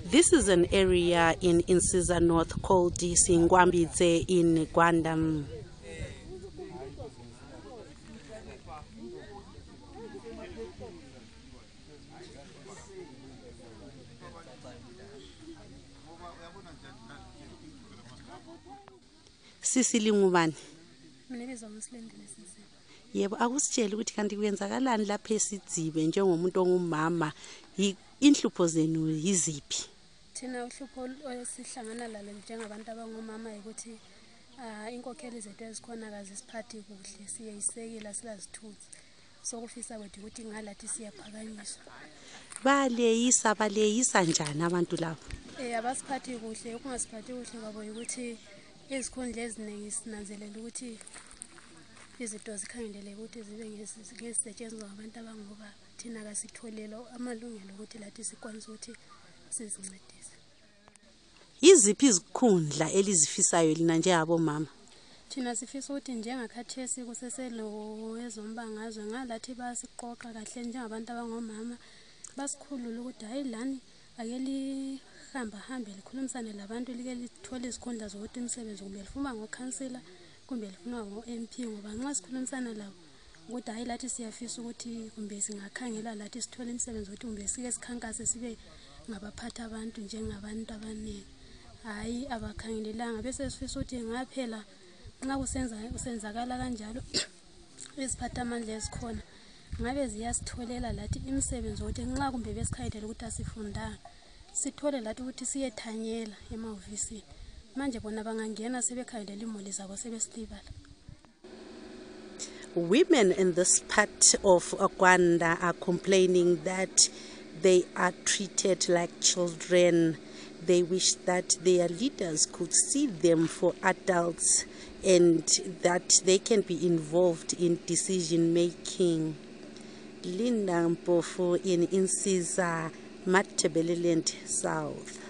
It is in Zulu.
This is an area in Insiza North called Singwambitse in Gwanda. Sisili ngubani? Mina bezwa ngosilendile sisi. Yebo, akusitshela ukuthi kanti kuyenzakalani lapha eSidzibe njengomuntu ongumama, inhlupho zenu yiziphi? Thina uhlupho esihlangana lalo njengabantu abangomama ukuthi inkokheli zethu ezikhona kazisiphathi kuhle, siyeyisekela silazithuthi. Sokufisa kwethu ukuthi ngalathi siyaphakanyiswa. Baleyisa njani abantu labo? Abasiphathi kuhle, ukungasiphathi kuhle kwabo ukuthi izikhundla eziningi sinanzelela ukuthi izinto zikhangelele ukuthi zibe ngezisetshenziswa ngabantu abangobaba. Thina kasitholelo amalungelo ukuthi lathi sikwanise ukuthi sizincedise. Yiziphi izikhundla elizifisayo lina njengabomama? Thina sifisa ukuthi njengakhathesi kuseselo ezombangazwe ngalathi basiqoqa kahle njengabantu abangomama, basikhulula ukuthi hayi lani akeli hambe likhulumisane labantu like lithola izikhundla zokuthi imisebenzi kumbe lifuna ngokhansela kumbe lifuna ngo-MP, ngoba nxa sikhulumisana labo ukuthi hayi lathi siyafisa ukuthi kumbe singakhangela lathi sithola imisebenzi ukuthi kumbe sike sikhankase sibe ngabaphatha abantu njengabantu abaningi, hayi abakhangelelanga. Bese sifisa ukuthi ngaphela nxa kusenzakala kanjalo iziphatha amandla ezikhona ngabe ziyasitholela lathi imisebenzi ukuthi nxa kumbe besikhayilela ukuthi asifundanga sithole lathi ukuthi siyethanyela emahofisini. Manje bona bangangena sebekhayilela imuli zabo sebesilibala. Women in this part of Gwanda are complaining that they are treated like children. They wish that their leaders could see them for adults and that they can be involved in decision making. Linda Mpofu in Insiza, Matabeleland South.